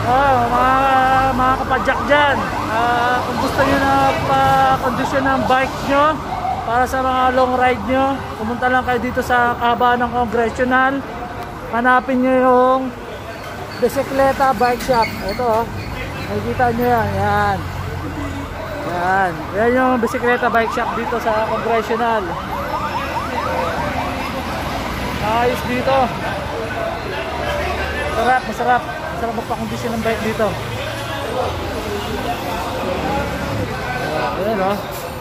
Mga kapadyak dyan, kung gusto nyo na pa-kondisyon ng bike nyo para sa mga long ride nyo, pumunta lang kayo dito sa kahabaan ng Congressional. Hanapin nyo yung Bicicleta Bike Shop. Ito, nakikita nyo yan. Yan yung Bicicleta Bike Shop dito sa Congressional. Ayos dito. Masarap magpakondisyon ng bike dito. Ayan o.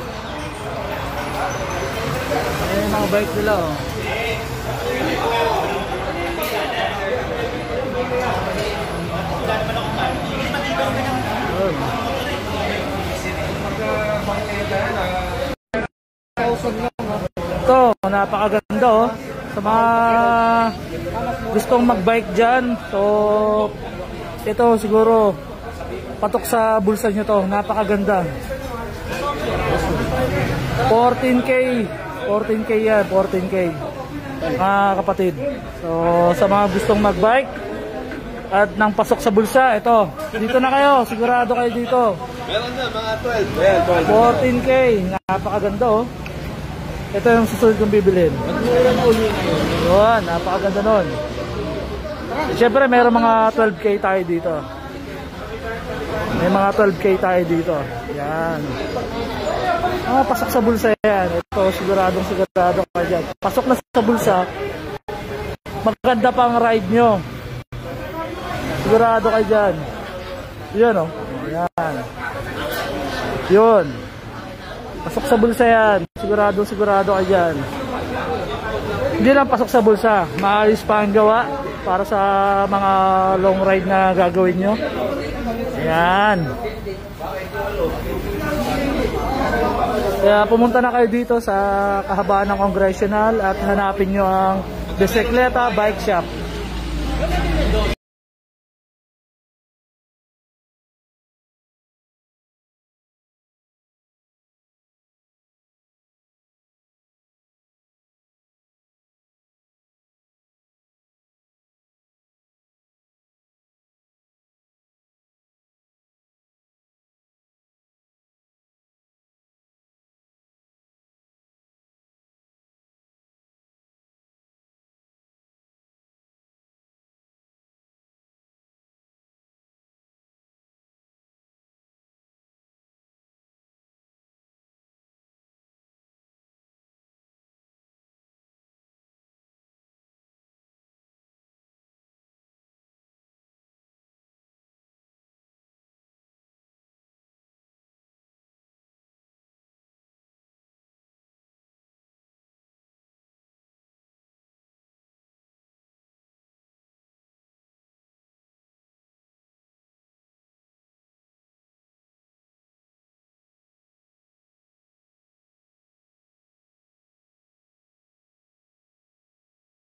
Ayan yung mga bike nila o. Ito, napakaganda o. Sa mga gustong magbike dyan, so ito siguro patok sa bulsa nyo to. Napakaganda. 14K yan, 14K mga kapatid. So sa mga gustong magbike at nang pasok sa bulsa, ito, dito na kayo, sigurado kayo dito. Meron na mga 12. 14K, napakaganda oh. Ito yung susunod kong bibilhin. Yun, napakaganda nun. Siyempre mayroon mga 12K tayo dito. May mga 12K tayo dito. Yan. Pasok sa bulsa yan. Ito, sigurado ka dyan. Pasok na sa bulsa, maganda pang ride nyo. Sigurado kayo dyan. Yun o. Yan. Yun. Pasok sa bulsa yan. Sigurado kayo dyan. Hindi lang pasok sa bulsa. Maayos pa ang gawa para sa mga long ride na gagawin nyo. Yan. Kaya pumunta na kayo dito sa kahabaan ng Congressional at hanapin nyo ang Bicicleta Bike Shop.